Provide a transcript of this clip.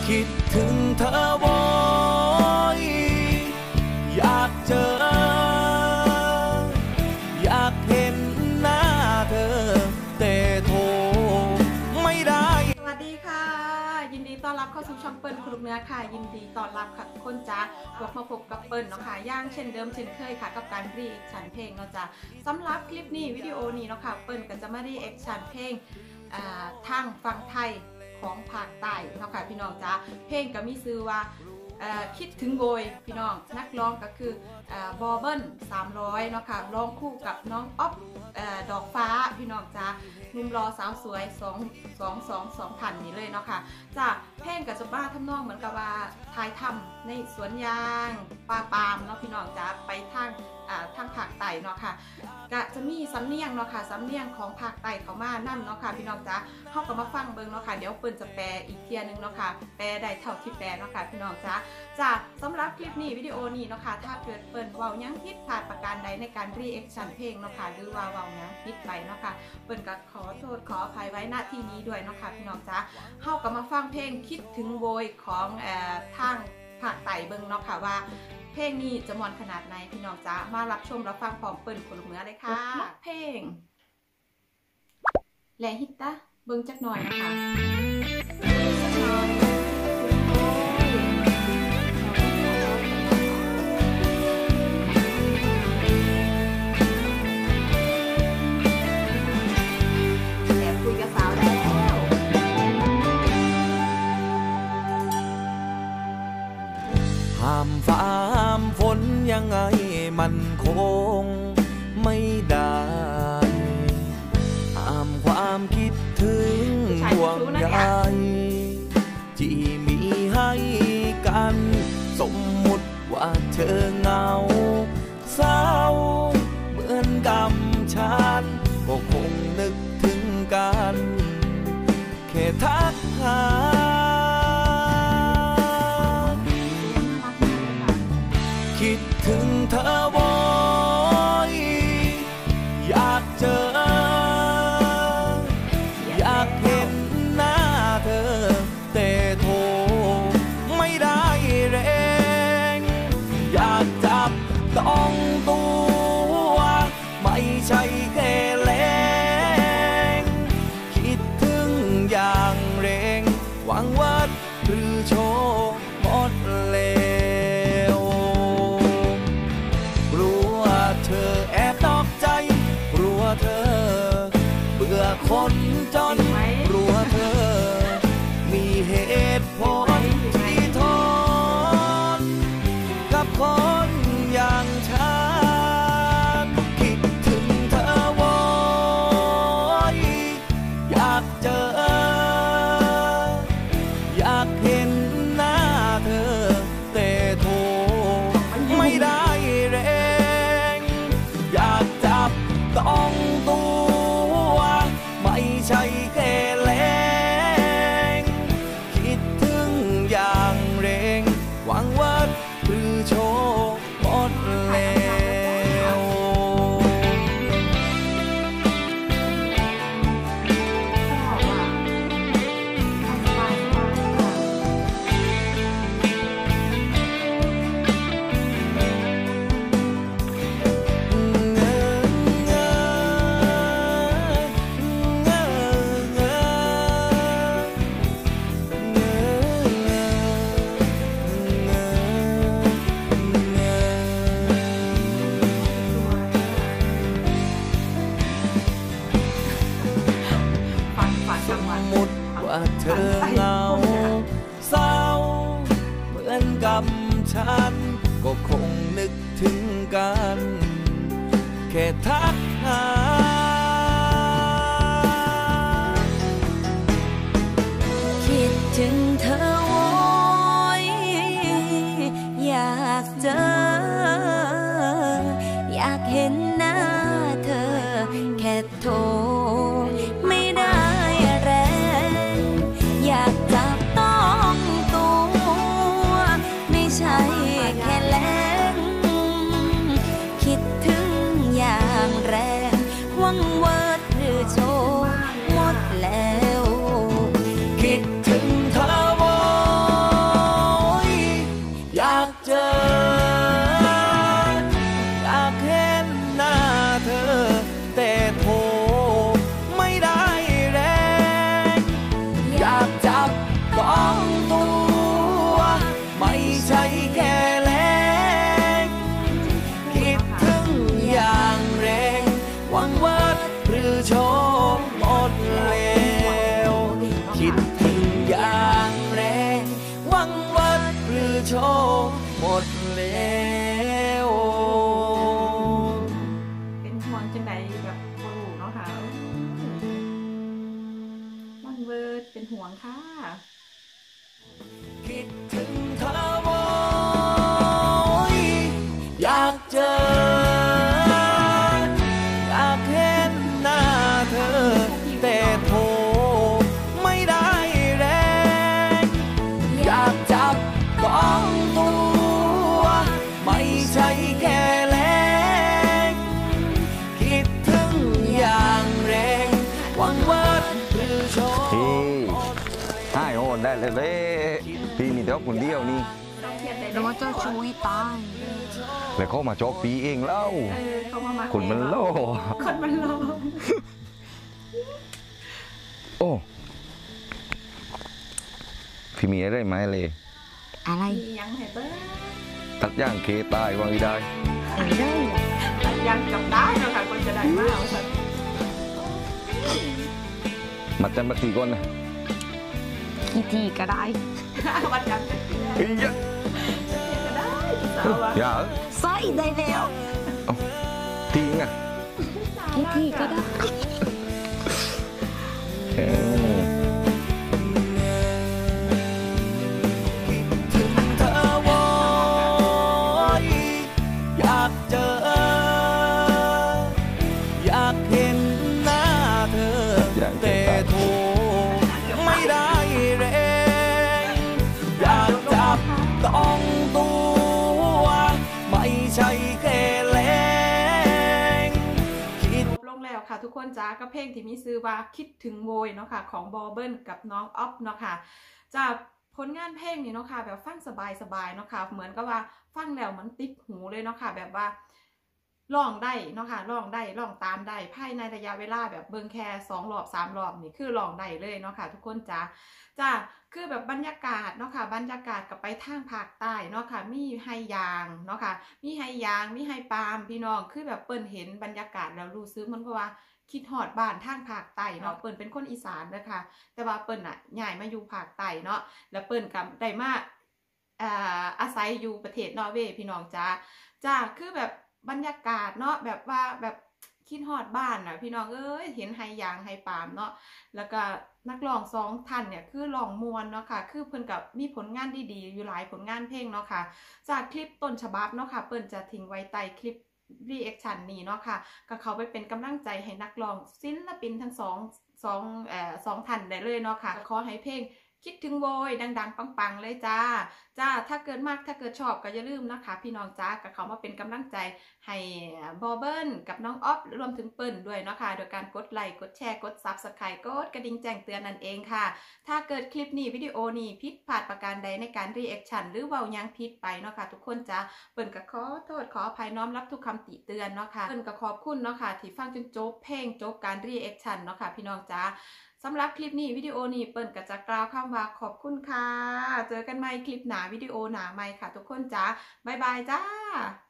คิดถึงเธอบ่อยอยากเจออยากเห็นหน้าเธอแต่โทรไม่ได้สวัสดีค่ะยินดีต้อนรับเข้าสู่ช่องเปิ้ลคุณลูกเนื้อค่ะยินดีต้อนรับค่ะคนจ้าบอกมาพบกับเปิ้ลเนาะค่ะย่างเช่นเดิมเช่นเคยค่ะกับการรีแอคชั่นเพลงเนาะจ้าสำหรับคลิปนี้วิดีโอนี้เนาะค่ะเปิ้ลก็จะมารีแอคชั่นเพลงทางฝั่งไทยของภาคใต้เนาะค่ะพี่น้องจ้าเพลงก็มีชื่อว่าคิดถึงโบยพี่น้องนักร้องก็คือบอเบิ้ล300เนาะค่ะร้องคู่กับน้องอ๊อฟดอกฟ้าพี่น้องจ้าหนุ่มรอสาวสวย2,000นี่เลยเนาะค่ะจ้าเพลงกับจะบ้าทำนองเหมือนกับว่าถ่ายทำในสวนยางป่าปามเนาะพี่น้องจ้าไปทางภาคใต้เนาะค่ะก็จะมีสำเนียงเนาะค่ะสำเนียงของภาคใต้เขามานั่นเนาะค่ะพี่น้องจ้าเข้าก็มาฟังเบิ่งเนาะค่ะเดี๋ยวเปิ้ลจะแปลอีกเทียนึงเนาะค่ะแปลได้เท่าที่แปลเนาะค่ะพี่น้องจ้าจากสำหรับคลิปนี้วิดีโอนี้เนาะค่ะถ้าเกิดเปิ้ลเว้ายังผิดพลาดประการใดในการรีแอคชั่นเพลงเนาะค่ะหรือว่าเว้ายังผิดไปเนาะค่ะเปิ้ลก็ขอโทษขออภัยไว้ณที่นี้ด้วยเนาะค่ะพี่น้องจ้าเข้าก็มาฟังเพลงคิดถึงโวยของทางภาคใต้เบิ่งเนาะค่ะว่าเพลงนี้จะมอนขนาดไหนพี่น้องจ้ามารับชมรับฟังพร้อมเปิ้ลคนลูกเนื้อเลยค่ะเพลงแหล่ฮิตตะเบิ่งจักหน่อยนะคะแอบคุยกับสาวแล้วห้ามฟ้าห้ามฝนยังไงมันคงไม่ได้ห้ามความคิดถึงห่วงใยที่มีให้กันสมมุติว่าเธอเหงาเศร้าเหมือนกับฉันก็คงนึกถึงกันแค่ทักหาคิดถึงเธอบ่อยอยากเจออยากเห็นหน้าเธอแต่โทรไม่ได้แรงอยากจับต้องตัวไม่ใช่แค่แรงคิดถึงอย่างแรงหวังว่าหรือโชว์หมดแล้วกลัวเธอแอบนอกใจกลัวเธอเบื่อคนจนกลัวเธอมีเหตุผลที่ทนกับคนอย่างฉันคิดถึงเธอบ่อยอยากเจออยากเห็นหน้าเธอแต่โทรไม่ได้แรงอยากจับต้องตัวไม่ใช่แค่แรงคิดถึงอย่างแรงหวังว่าหรือโชว์หมดแล้วว่าเธอเหงาเศร้าเหมือนกับฉันก็คงนึกถึงกันแค่ทักหาคิดถึงเธอโวยอยากเจออยากเห็นหน้าเธอแค่โทรไม่ได้แรงอยากจับต้องตัวไม่ใช่แค่แรงคิดถึงอย่างแรงหวังว่าหรือโชว์หมดแล้วคิดถึงเธอบ่โชว์หมดแล้วเป็นห่วงจังใดแบบโอ้เนาะค่ะมันเวิร์ดเป็นห่วงค่ะคิดถึงเธอบ่อยอยากเจออยากเห็นหน้าเธอแต่โทรไม่ได้แรงอยากจับต้องตัวไม่ใช่แค่แรงคิดถึงอย่างแรงหวังว่าหรือโชว์ให้โอนได้เลยพี่มีแต่ว่าคนเดียวนี่ต้องเครียดได้แล้วว่าเจ้าชู้ตายแล้วเขามาจอกปีเองแล้วเขามาคนมันโลคนมันโลโอ้พี่มีอะไรไหมเลยอะไรมียังไงเบ้อตัดย่างเคตายวางอีได้ไม่ได้ยังจำได้เนาะค่ะคนจะได้มากค่ะมาจันมาตีก่อนนะกี่ทีก็ได้วันจันทร์จะเที่ยวเฮ้ยก็ได้สาวะอย่าใส่ได้แล้วทิ้งอ่ะกี่ทีก็ได้เออถึงเธอบ่อยอยากเจออยากเห็นหน้าเธอแต่โทรไม่ได้แรงอยากจับต้องตัวไม่ใช่แค่แรงคิดจบลงแล้วค่ะทุกคนจ้าก็เพลงที่มีชื่อว่าคิดถึงโวยเนาะค่ะของบอเบิลกับน้องอ๊อฟเนาะค่ะจากผลงานเพลงนี้เนาะค่ะแบบฟังสบายๆเนาะค่ะเหมือนกับว่าฟังแล้วมันติดหูเลยเนาะค่ะแบบว่าร้องได้เนาะค่ะร้องได้ร้องตามได้ภายในระยะเวลาแบบเบิ่งแค่2 รอบ 3 รอบนี่คือร้องได้เลยเนาะค่ะทุกคนจ้าคือแบบบรรยากาศเนาะค่ะบรรยากาศกับไปทางภาคใต้เนาะค่ะมีไฮยางเนาะค่ะมีไฮยางมีไฮปาล์มพี่น้องคือแบบเปิ้นเห็นบรรยากาศแล้วรู้สึกมันก็ว่าคิดฮอดบ้านทางภาคใต้เนาะเปิ้นเป็นคนอีสานเด้อค่ะแต่ว่าเปิ้นน่ะย้ายมาอยู่ภาคใต้เนาะแล้วเปิ้นก็ได้มาอาศัยอยู่ประเทศนอร์เวย์พี่น้องจ้าคือแบบบรรยากาศเนาะแบบว่าแบบคิดฮอดบ้านน่ะพี่น้องเอ้ยเห็นไฮยางไฮปาล์มเนาะแล้วก็นักร้อง2 ท่านเนี่ยคือร้องมวนเนาะค่ะคือเพิ่นกับมีผลงานดีๆอยู่หลายผลงานเพลงเนาะค่ะจากคลิปต้นฉบับเนาะค่ะเปิ้นจะทิ้งไว้ใต้คลิปรีแอคชั่นนี้เนาะค่ะก็เขาไปเป็นกำลังใจให้นักร้องศิลปินทั้งสองท่านได้เลยเนาะค่ะขอให้เพลงคิดถึงโวยดังๆปังๆเลยจ้าถ้าเกิดมากถ้าเกิดชอบก็อย่าลืมนะคะพี่น้องจ้าก็เขามาเป็นกำลังใจให้บอเบิลกับน้องอ๊อฟรวมถึงเปิ้ลด้วยเนาะค่ะโดยการกดไลค์กดแชร์กดซับสไครต์กดกระดิ่งแจ้งเตือนนั่นเองค่ะถ้าเกิดคลิปนี้วิดีโอนี้ผิดพลาดประการใดในการรีแอคชั่นหรือเว้ายังผิดไปเนาะค่ะทุกคนจ้าเปิ้ลก็ขอโทษขออภัยน้อมรับทุกคำติเตือนเนาะค่ะเปิ้ลก็ขอบคุณเนาะค่ะที่ฟังจนจบเพลงจบการรีแอคชั่นเนาะค่ะพี่น้องจ้าสำหรับคลิปนี้วิดีโอนี้เปิ้ลก็จะกล่าวคำว่าขอบคุณค่ะเจอกันใหม่คลิปหน้าวิดีโอหน้าใหม่ค่ะทุกคนจ้าบ๊ายบายจ้า